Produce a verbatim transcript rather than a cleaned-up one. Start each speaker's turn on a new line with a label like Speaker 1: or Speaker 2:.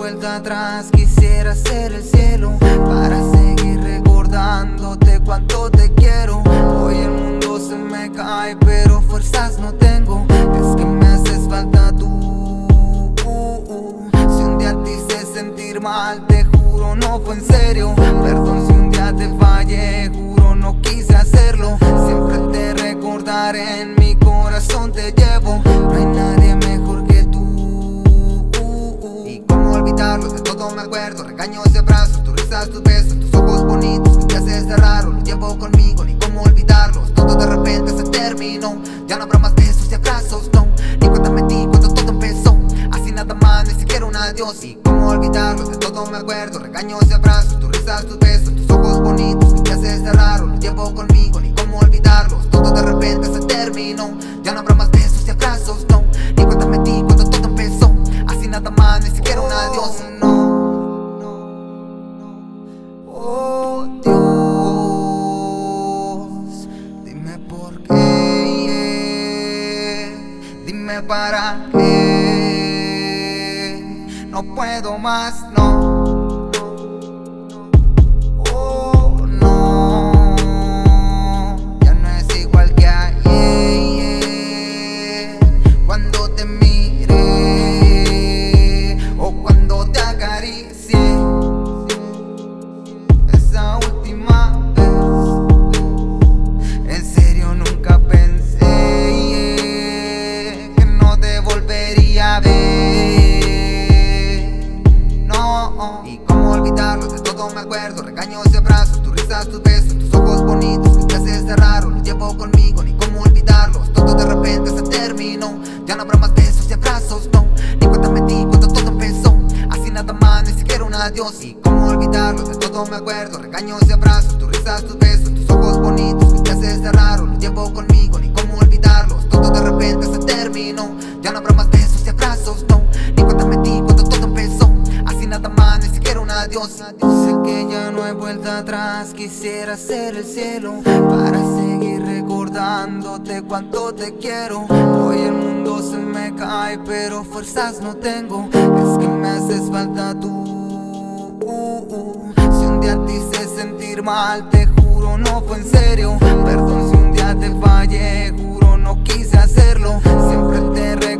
Speaker 1: vuelta atrás, quisiera ser el cielo para seguir recordándote cuánto te quiero. Hoy el mundo se me cae, pero fuerzas no tengo. Es que me haces falta tú. Si un día te hice sentir mal, te juro no fue en serio. Perdón si un día te fallé, juro no quise hacerlo. Siempre te recordaré, en mi corazón te llevo. No hay nadie mejor que tú. Y cómo olvidarlos, de todo me acuerdo. Regaños y abrazos, tus risas, tus besos, tus ojos bonitos que te haces de raro. Los llevo conmigo, ni cómo olvidarlos. Todo de repente se terminó. Ya no habrá más besos y abrazos, no. Ni cuenta metí cuando todo empezó. Así nada más, ni siquiera un adiós. Y cómo olvidarlos, de todo me acuerdo. Regaños y abrazos, tus risas, tus besos, tus ojos bonitos que te haces de raro. Los llevo conmigo, ni cómo olvidarlos. Todo de repente se terminó. Ya no habrá más besos y abrazos, no. Ni cuenta metí cuando todo empezó. Así nada más, ni siquiera un adiós, no. Oh Dios, dime por qué, dime para qué. No puedo más, no. Oh no, ya no es igual que ayer. Cuando te miré o cuando te acaricié, esa última vez, en serio nunca pensé que no te volvería a ver. No, y cómo olvidarlos, de todo me acuerdo. Regaños y abrazos, tus risas, tus besos, tus ojos bonitos que te haces de raro. Los llevo conmigo, ni cómo olvidarlos. Todo de repente se terminó. Ya no habrá más besos y abrazos, no. Ni cuenta metí cuando todo empezó. Así nada más, ni siquiera un adiós. Y cómo olvidarlos, de todo me acuerdo. Regaños y abrazos, tus risas, tus besos, tus ojos bonitos que te haces de raro. Los llevo conmigo, ni cómo olvidarlos. Todo de repente se terminó. Ya no habrá más besos y abrazos, no. Ni cuenta metí cuando todo empezó. Así nada más, ni siquiera un adiós. Sé que ya no hay vuelta atrás, quisiera ser el cielo para seguir recordándote cuánto te quiero. Hoy el mundo se me cae, pero fuerzas no tengo. Es que me haces falta tú. Si un día te hice sentir mal, te juro no fue en serio. Perdón si un día te fallé, juro no quise hacerlo. Siempre te recuerdo